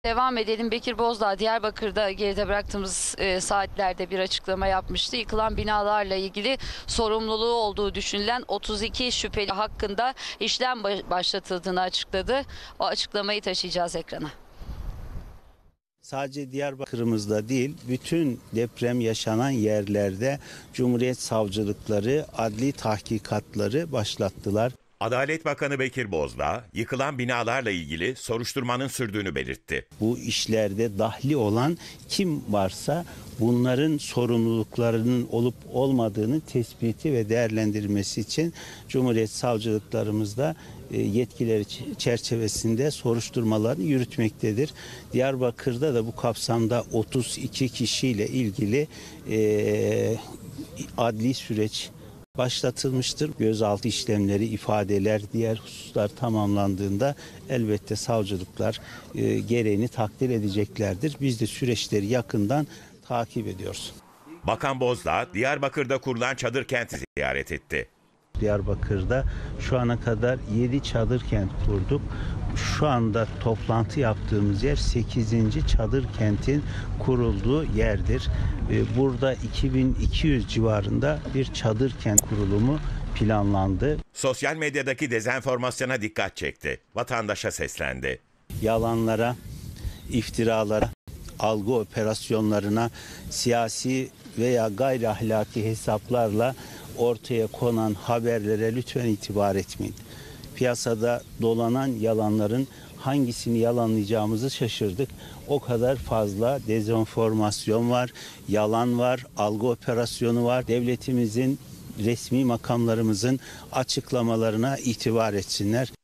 Devam edelim. Bekir Bozdağ Diyarbakır'da geride bıraktığımız saatlerde bir açıklama yapmıştı. Yıkılan binalarla ilgili sorumluluğu olduğu düşünülen 32 şüpheli hakkında işlem başlatıldığını açıkladı. O açıklamayı taşıyacağız ekrana. Sadece Diyarbakır'ımızda değil, bütün deprem yaşanan yerlerde Cumhuriyet savcılıkları adli tahkikatları başlattılar. Adalet Bakanı Bekir Bozdağ, yıkılan binalarla ilgili soruşturmanın sürdüğünü belirtti. Bu işlerde dahli olan kim varsa bunların sorumluluklarının olup olmadığını tespiti ve değerlendirmesi için Cumhuriyet savcılıklarımızda yetkileri çerçevesinde soruşturmalarını yürütmektedir. Diyarbakır'da da bu kapsamda 32 kişiyle ilgili adli süreç başlatılmıştır. Gözaltı işlemleri, ifadeler, diğer hususlar tamamlandığında elbette savcılıklar gereğini takdir edeceklerdir. Biz de süreçleri yakından takip ediyoruz. Bakan Bozdağ, Diyarbakır'da kurulan çadır kenti ziyaret etti. Diyarbakır'da şu ana kadar 7 çadır kent kurduk. Şu anda toplantı yaptığımız yer 8. çadır kentin kurulduğu yerdir. Burada 2200 civarında bir çadır kent kurulumu planlandı. Sosyal medyadaki dezenformasyona dikkat çekti. Vatandaşa seslendi. Yalanlara, iftiralara, algı operasyonlarına, siyasi veya gayri ahlaki hesaplarla ortaya konan haberlere lütfen itibar etmeyin. Piyasada dolanan yalanların hangisini yalanlayacağımızı şaşırdık. O kadar fazla dezenformasyon var, yalan var, algı operasyonu var. Devletimizin, resmi makamlarımızın açıklamalarına itibar etsinler.